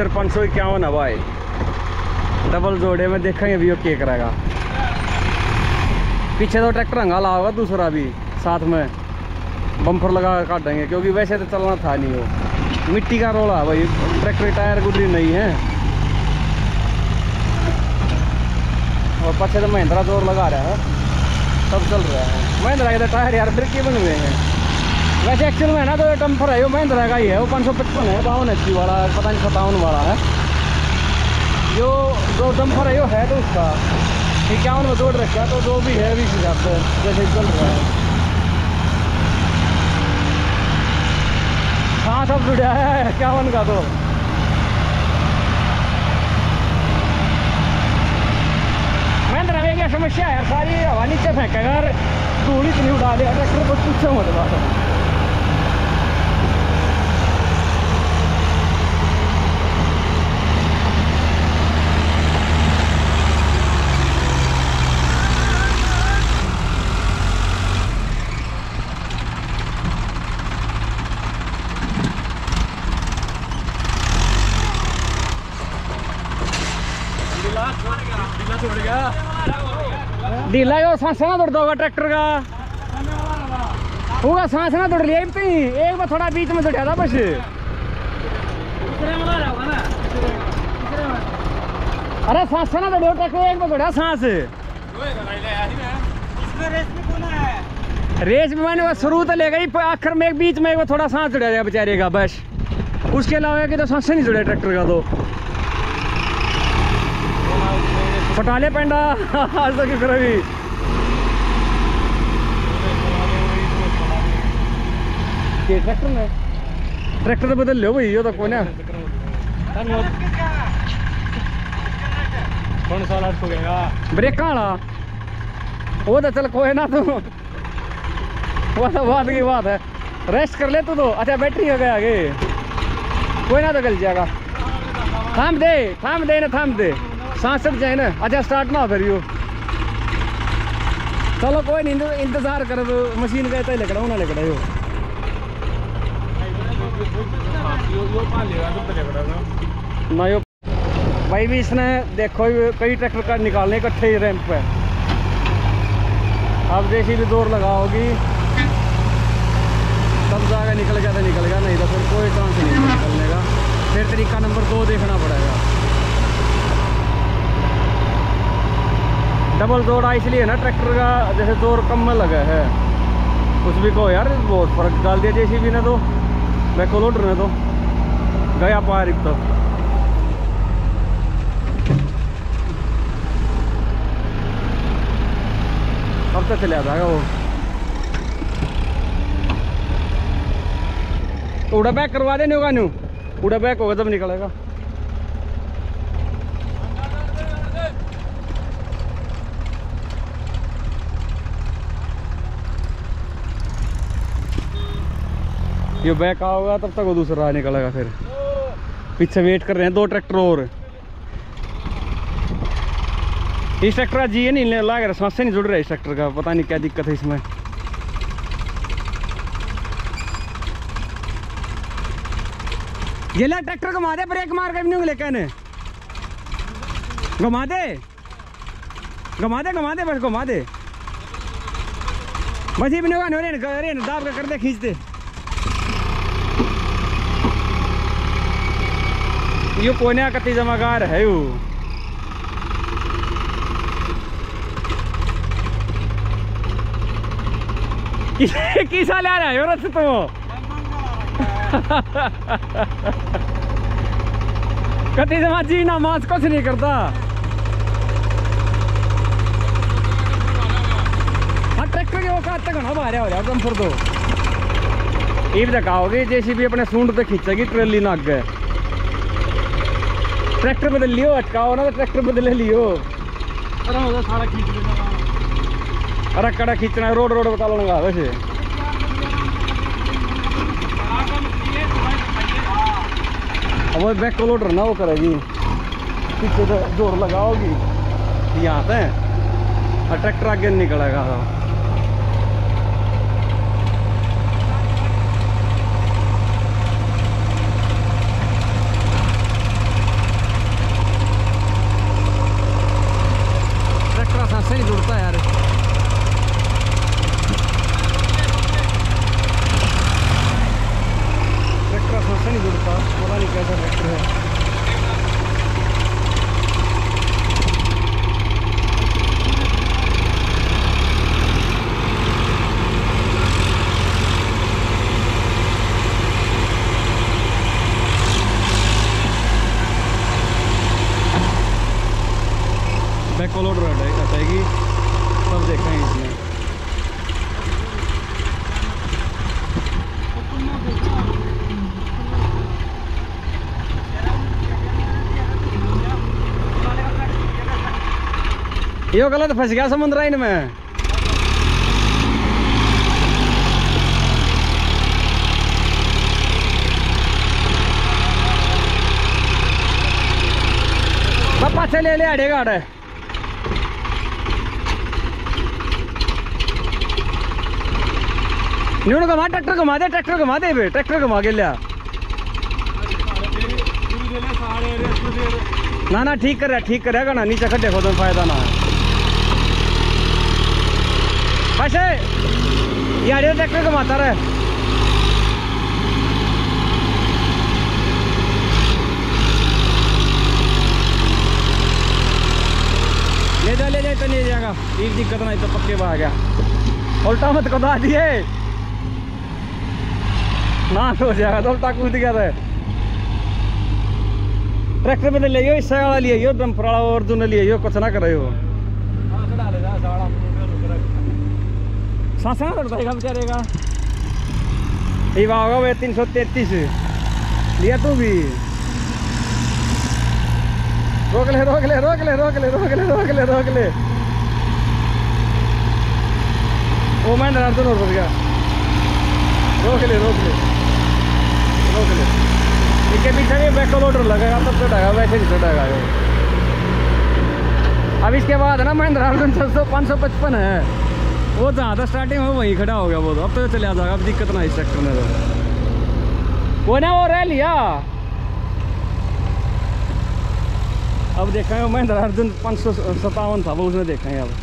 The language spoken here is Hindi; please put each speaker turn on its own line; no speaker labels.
आइसर 551 है भाई, डबल जोड़े में देखेंगे भी वो क्या करेगा। पीछे तो ट्रैक्टर हंगाला होगा दूसरा भी साथ में, बम्पर लगा काटेंगे क्योंकि वैसे तो चलना था नहीं, वो मिट्टी का रोला है भाई, ट्रैक्टर टायर गुजरी नहीं है। और पीछे तो महिंद्रा जोर लगा रहा है, सब चल रहा है। महिंद्रा के तो टायर यार फिर क्यों बने हुए हैं, वैसे एक्चुअल में ना तो डम्फर है वो महिंद्रा का ही है, वो 555 है, 52 HP वाला, पता नहीं 57 वाला है। जो डम्फर है वो है तो उसका 51 में जोड़ रखा, तो जो भी है अभी हिसाब से जैसे चल रहा है। हाँ सब जुड़ा है 51 का तो। महिंद्रा में क्या समस्या है, सारी हवा नीचे फेंकेगा, धूल इतनी उड़ा देगा ट्रैक्टर को, पूछो मत बात। ढीला यो सांस ना दौड़ दोगा ट्रैक्टर का होगा, सांस ना दौड़ लिया एक बार थोड़ा बीच में दौड़ा था बस। अरे सांस ना दौड़ो ट्रैक्टर, एक बार दौड़ा सांस। रेस में मैंने बस शुरू तो ले गई, आखिर में एक बीच में एक बार थोड़ा सांस दौड़ा जाएगा बेचारे का बस, उसके अलावा कि तो सांस नहीं दौड़ा ट्रैक्टर का। तो फटाले पेंडा आज तक फिर अभी ट्रैक्टर तो बदल लो भाई, ये तो कौन है कौन सा लाट हो गया ब्रेक वाला, वो तो चल कोई ना, तो वो तो बात की बात है, रेस्ट कर ले तू तो। अच्छा बैटरी हो गया आगे, कोई ना तो गल जाएगा। थाम दे ना, थाम दे, सांस चढ़ जाए ना। अच्छा स्टार्ट ना फिर यो, चलो कोई नहीं, इंतजार कर, मशीन का इतना लग रहा हूँ ना, लग रहा यो ना यो भाई भी। इसने देखो कई ट्रैक्टर का निकालने इकट्ठे ही रैंप पे, अब जैसी भी दौड़ लगाओगी तब जाकर निकल गया तो निकल गया, नहीं तो फिर कोई चांस नहीं निकलने का। फिर तरीका नंबर 2 देखना पड़ेगा। डबल जोड़ा इसलिए ना ट्रैक्टर का, जैसे जोर कम में लगा है, कुछ भी कहो यार बहुत फर्क डाल दिया जैसी भी ने तो, बैको लोडर ने तो गया पार एक तो। अब तक चला जाएगा वो, उड़ा बैक करवा देने होगा न्यू, उड़ा बैक होगा जब निकलेगा। ये बैक आओगा तब तक वो दूसरा निकलेगा, फिर पीछे वेट कर रहे हैं 2 ट्रैक्टर और। इस ट्रैक्टर का जी नहीं लग रहा, सांस से नहीं जुड़ रहा है इस ट्रैक्टर का, पता नहीं क्या दिक्कत है इसमें। ये ला ट्रैक्टर घुमा दे, ब्रेक मार के नहीं लेकिन घुमा दे बस घुमा दे बस, ये भी नहीं दाब के कर दे, खींच दे। यो कोने कति जमाकार है यू, किसा ले रहा है रथ तो कति जमा जी ना मास कुछ नहीं करता। हाँ ट्रैक्टर के वो तक ना बाहर हो जाओ तुम फिर तो ये भी दिखाओगे, जैसे भी अपने सूंड पे खींचेगी ट्रेली ना आगे। ट्रैक्टर बदल लियो, अटकाओ ना तो ट्रैक्टर बदल लियो। सारा खींच लेना, अरे कड़ा खींचना है, रोड बता लूंगा वैसे। अब वो बैक को लोडर ना वो करेगी, पीछे तो जोर लगाओगी यहाँ पे और ट्रैक्टर आगे निकलेगा। बैक लोडर हटाएगी, सब देखेंगे इसमें। यो गलत फंस गया समुद्र लाइन में। पाछे ले ले आड़े गाड़ न्यून घुमा, ट्रैक्टर घुमा दे, ट्रैक्टर घुमा दे, ट्रैक्टर घुमा के लिया। ना ना ठीक कर रहा ना, नीचे खड्डे खोदने फायदा ना है। बस यार ट्रैक्टर घुमाता रहे। ले जाए तो नहीं जाएगा, एक दिक्कत नहीं तो पक्के बहा गया। उल्टा मत कदा दिए ना हो जाएगा तो उल्टा कूद गया था। ट्रैक्टर में ले यो, इससे वाला लिए यो, डंपर वाला और दोनों लिए यो, कुछ ना करे हो। सांसा लड़ता बेचारे का ये होगा वो 333 लिया तू भी। रोक ले रोक ले रोक ले रोक ले रोक ले रोक ले रोक ले। वो मैं डर रुक गया। रोक ले रोक ले रोक ले। इसके पीछे भी बैक लोडर लगेगा तब चढ़ाएगा, वैसे नहीं चढ़ाएगा। अब इसके बाद है ना महिंद्रा अर्जुन 555 है, वो जहाँ था स्टार्टिंग में वहीं खड़ा हो गया वो। तो अब तो चले आ जाएगा, अब दिक्कत ना इस ट्रैक्टर में। तो वो ना वो रह लिया। अब देखेंगे महिंद्रा अर्जुन 557 था वो, उसने देखेंगे अब।